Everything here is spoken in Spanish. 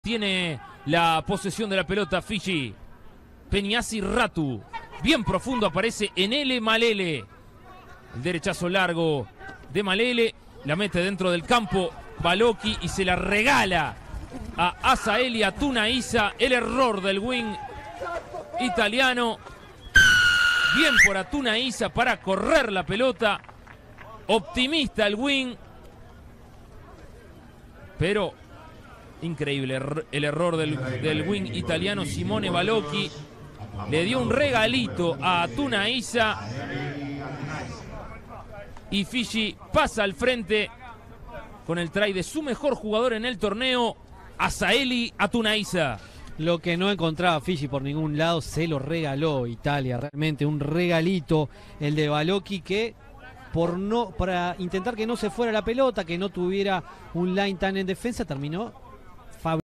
Tiene la posesión de la pelota Fiji. Peñasi Ratu. Bien profundo aparece Enele Malele. El derechazo largo de Malele. La mete dentro del campo Balochi y se la regala a Asaeli Atunaiza. El error del wing italiano. Bien por Atunaiza para correr la pelota. Optimista el wing. Pero increíble el error del wing italiano Simone Balochi. Le dio un regalito a Atunaiza. Y Fiji pasa al frente con el try de su mejor jugador en el torneo, Asaeli Atunaiza. Lo que no encontraba Fiji por ningún lado se lo regaló Italia. Realmente un regalito el de Balochi, que para intentar que no se fuera la pelota, que no tuviera un line tan en defensa, terminó